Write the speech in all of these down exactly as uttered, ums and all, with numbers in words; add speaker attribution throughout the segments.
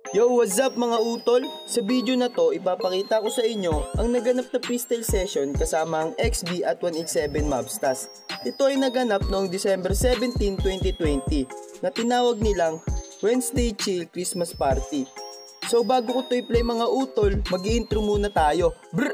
Speaker 1: Yo, what's up mga utol? Sa video na to, ipapakita ko sa inyo ang naganap na freestyle session kasama ang X B at one eighty-seven Mobstaz. Ito ay naganap noong December seventeenth, twenty twenty na tinawag nilang Wednesday Chill Christmas Party. So bago ko to i-play mga utol, mag-i-intro muna tayo. Brr!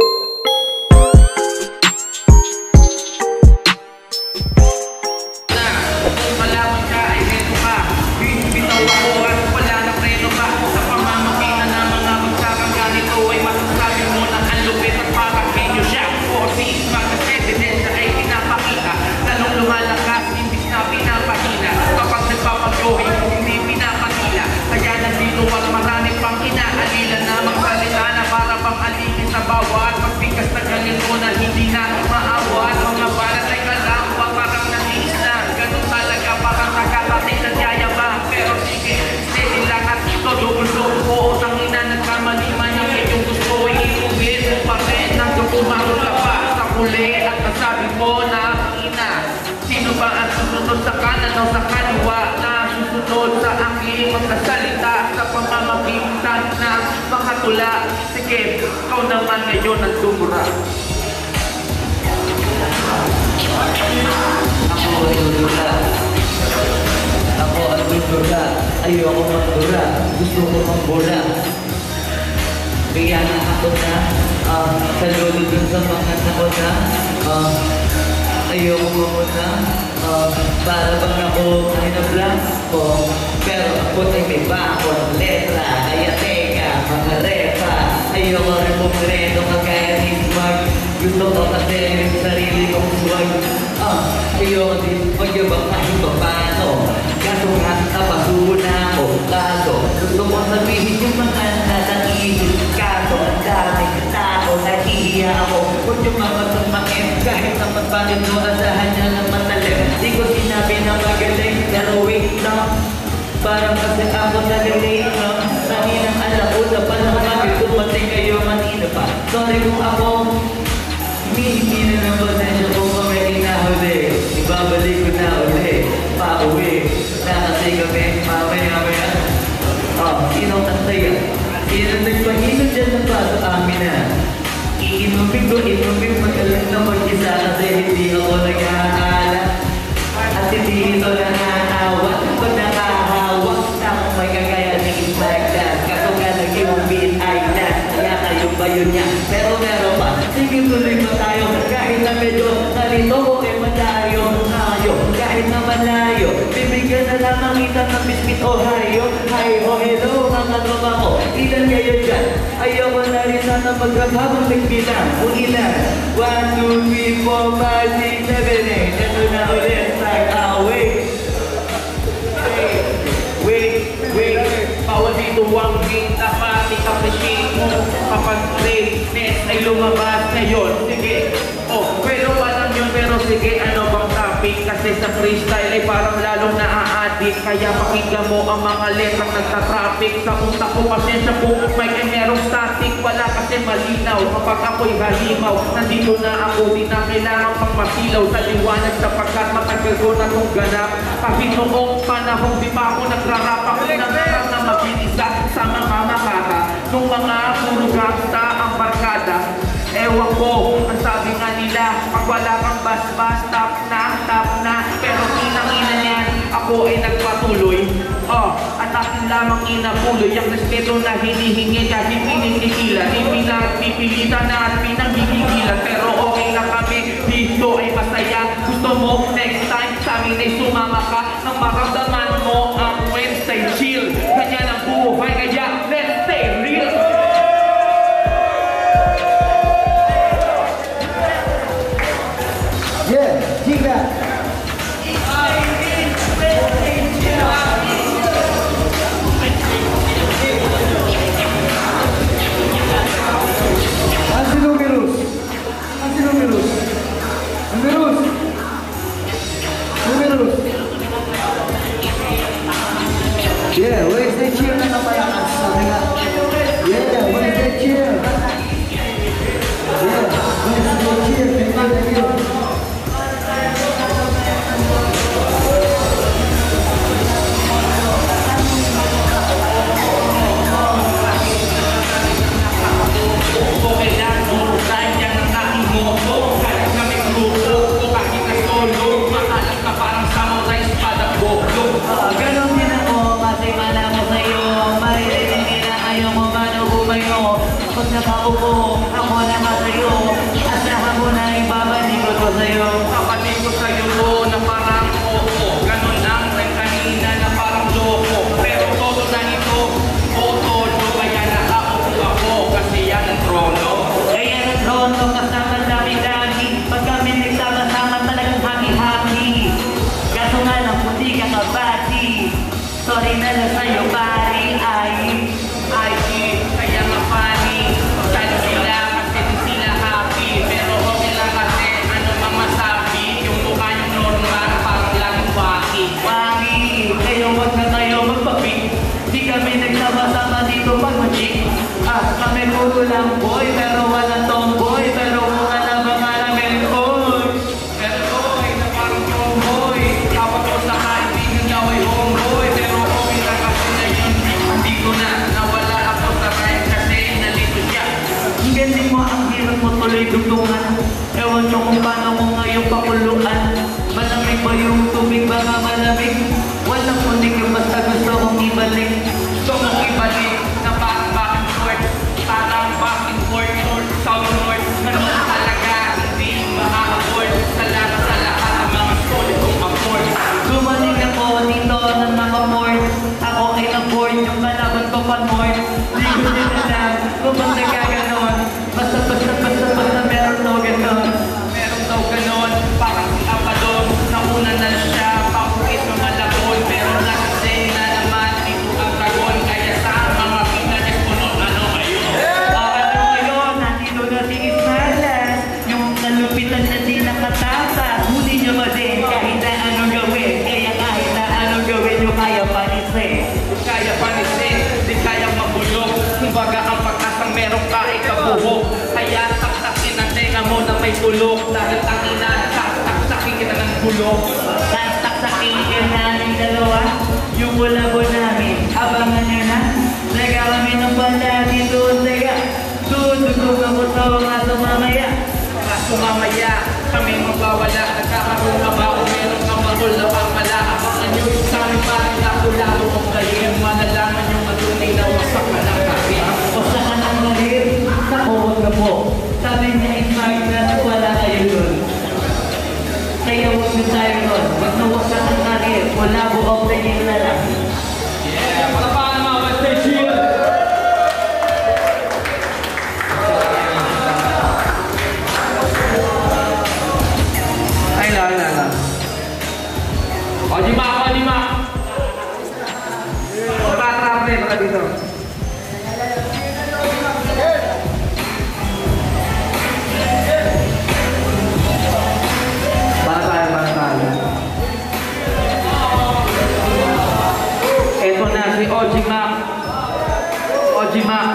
Speaker 2: Sa kanan o sa kaliwa na susunod sa aking magkasalita sa pamamagitan na makatula. Sige, ikaw naman ngayon ang tumura.
Speaker 3: Ako ay dudura. Ako ay dudura. Ayoko magdura. Gusto ko mambura. Bigyan ako na uh, saludo dun sa mga nauna. uh, Ayoko muna uh, para bang ako ay na-blanco. Pero ako ay may bakon letra. Kaya teka, mga repa. Ayoko rin pumireto kagaya ni Smart. Gusto ko kasi yung sarili kong swag. uh, Ayoko din magyabang kahit paano. Kaso nga napasuna ko. Kaso gusto ko sabihin yung mga nataisip. Kaso ang dami tao nahihiya ako. Huwag yung mga tumakin kahit na magpalit mo asahan niya ng matalim. Di ko sinabi na magaling pero wait lang. Parang kasi ako nag-relate lang. Nanginang alam ko sa panahon namin dumating kayo manina pa. Sorry kung ako hindi na ng pasensya kung kami inahuli. Ibabalik ko na uli. Pauwi na kasi kami mamaya-maya. Oh, sino tataya? Sino nagpahinod dyan na pa sa amin na? Iinumin ko, inumin magalang na mag-isa kasi hindi ako nag-aala. At hindi ito nangahawa. Kung nakahawak na kung may kagaya ng ismagdas. Kaso nga nag-iwang beat ay na. Kaya kayo ba yun niya? Pero meron pa. Sige tuloy mo tayo. Kahit na medyo nalito ko eh malayo. Tayo. Kahit na malayo. Bibigyan na lamang kita ng biscuit Ohio. Hi ho, hello mga tropa ko. Ilan kayo dyan? Ayoko na rin sana magkababang nagbilang. Kung ilan? one, two, three, four, five, six, seven, eight. Ito na ulit. Start away.
Speaker 2: Wait, wait, bawal dito ang beat. Dapat i-appreciate mo kapag greatness ay lumabas ngayon. Sige, oh, pero parang yun. Pero sige, ano bang topic? Kasi sa freestyle ay parang lalong naa-addict. Kaya pakinggan mo ang mga letrang nagtatraffic. Sa punta ko pasensya kung may ay merong static. Wala kasi malinaw kapag ako'y halimaw. Nandito na ako, di na kailangan pang masilaw sa liwanag sapagkat matagal ko na itong ganap. Kahit noong panahon di pa ako nagrarap. Ako nangarap na mabilisa sa mga makaka. Nung mga puro gangsta ang barkada. Ewan ko, ang sabi nga nila, pag wala kang bas-bas, tap na, tap na. Pero inang-ina niyan, ako ay nagpatuloy. Oh, at akin lamang inapuloy. Ang respeto na hinihingi kahit pinitigilan. Pinagpipilitan na at pinanghihigilan. Pero okay lang kami, dito ay masaya. Gusto mo, next time sa amin ay sumama ka. Nang maramdaman mo ang Wednesday Chill. Ganyan ang buhay, kaya let's stay real.
Speaker 1: Yeah, Giga! Ansi numerus? Ansi numerus? Numerus? Numerus? Yeah!
Speaker 3: nakaupo, ako nakatayo. Asahan mo na ibabalik ko to sa'yo.
Speaker 2: Kapatid ko sa'yo to na parang oo. Ganun lang rin kanina na parang loko. Pero todo na ito, oo todo. Kaya nakaupo ako kasi yan ang trono.
Speaker 3: Kaya ng trono kasama dami-dami. Pag kami nagsama-sama talagang happy-happy. Kaso nga lang puti ka kabati. Sorry na lang sa'yo pari ay.
Speaker 2: I G, kaya nga funny. Kaya sila kasi di sila happy. Pero okay lang kasi ano mang masabi. Yung mukha yung normal parang lang waki.
Speaker 3: Wagi, kayo wag na tayo magpapik. Di kami nagsama-sama dito pag mag-chick. Ah, kami puro lang boy, pero walang tomboy. Pero mukha na ba nga namin boy?
Speaker 2: Pero boy, na parang homeboy. Kapag ko sa kaibigan niya ay homeboy. Pero okay lang kasi na yun. Hindi ko na nawala ako sa ride kasi nalito siya.
Speaker 3: Ang galing mo, ang hirap mo tuloy dugtungan. Ewan nyo kung paano mo ngayong pakuluan. Malamig ba yung tubig, baka malamig? Walang kunig yung basta gusto kong ibalik.
Speaker 2: Gusto mong ibalik na parang back and forth. Parang back and forth, north, south, north. Ganun talaga, hindi makaka-afford. Salamat sa lahat ng mga solid kong afford.
Speaker 3: Gumaling ako dito na nakamord. Ako ay na-board, yung kalaban ko pa-mord. Di ko din alam kung ba't nagkaganon. Basta basta basta basta meron no ganon.
Speaker 2: Meron daw ganon, parang si Apadon. Nauna na siya, pakuis mga labon. Pero nakasay na naman, ito ang tagon. Kaya sa mga pinanis puno, ano ngayon?
Speaker 3: Ah, ano ngayon? Nandito na si Ismala. Yung nalupitan na di nakatatas. Huli nyo ba din kahit na anong gawin? Kaya kahit na anong gawin nyo kaya panisin.
Speaker 2: Di kaya panisin, di kaya mabulok. Kumbaga ang pagkasang meron ka ikabuhok. Kaya saksakin ang tenga mo na may bulok. Dahil ang ina, saksakin kita ng bulok.
Speaker 3: Tastak sa kingin namin dalawa. Yung bulabo namin, abangan nyo na. Lega kami ng banda dito, lega. Tutugog ako sa mga sumamaya.
Speaker 2: Kaso mamaya, kami mawawala. Nagkakaroon ka ba o meron kang mahol na pamala? Abangan nyo yung sa amin parang lalo-lalo kung kayo yung malalaman yung matunay na wasak ka ng kape.
Speaker 3: O sa kanang malir, sa kuwag na po. Sabi niya Ismart na wala kayo dun. Kaya huwag na tayo dun. Huwag na wasak ang karir. Wala buong na yung lalaki.
Speaker 2: Yeah, para pa naman, let's stay chill. Ay, lang, lang, lang. O, di ma, o, di ma. Patrap rin, baka dito. Para tayo, para tayo. Eto na si O G Mac. O G Mac.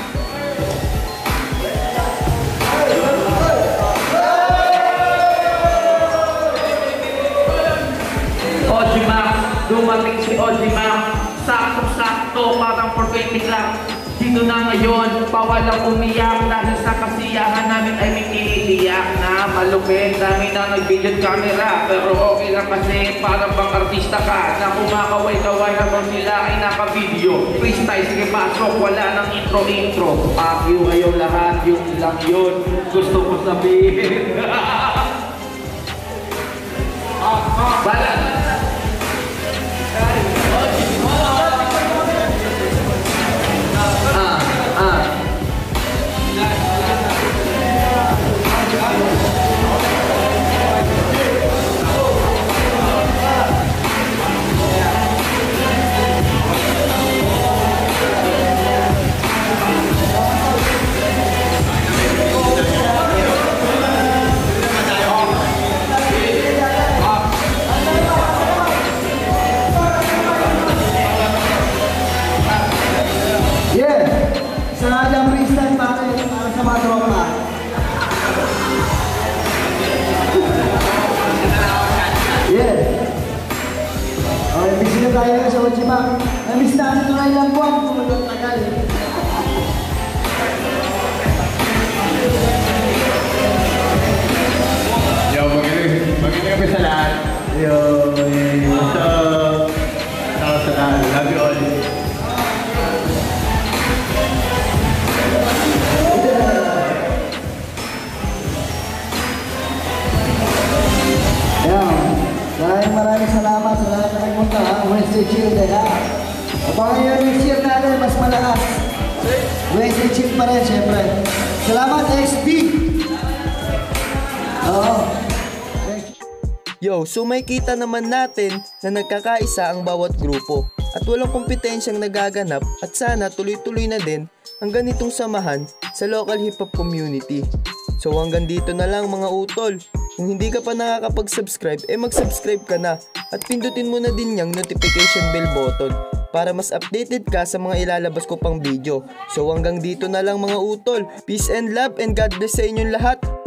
Speaker 2: O G Mac. Dumating si O G Mac. Sakto-sakto, parang perfect lang. Dito na ngayon, pawalang umiyak dahil sa kasiyahan namin ay may tinitiyak na malupit. Dami na nag-video camera, pero okay lang kasi parang bang artista ka na kumakaway-kaway habang sila ay naka-video. Freestyle, sige pasok, wala nang intro-intro. Fuck you, ayaw lahat, yung lang yun. Gusto ko sabihin. Balat! Ah, ah.
Speaker 4: tayo sa Ojima. Namiss namin ito na ilang buwan kung magtagal.
Speaker 5: Yo, magaling. Magaling kami sa lahat. Yo, hey, what's up? Tara sa lahat. Love you all.
Speaker 4: ngayon yung cheer natin, mas malakas. Wednesday cheer pa rin, syempre. Salamat, X B! Oo.
Speaker 1: Yo, so may kita naman natin na nagkakaisa ang bawat grupo at walang kompetensyang nagaganap at sana tuloy-tuloy na din ang ganitong samahan sa local hip-hop community. So hanggang dito na lang mga utol. Kung hindi ka pa nakakapag-subscribe, eh mag-subscribe ka na at pindutin mo na din yung notification bell button para mas updated ka sa mga ilalabas ko pang video. So hanggang dito na lang mga utol. Peace and love and God bless sa inyong lahat.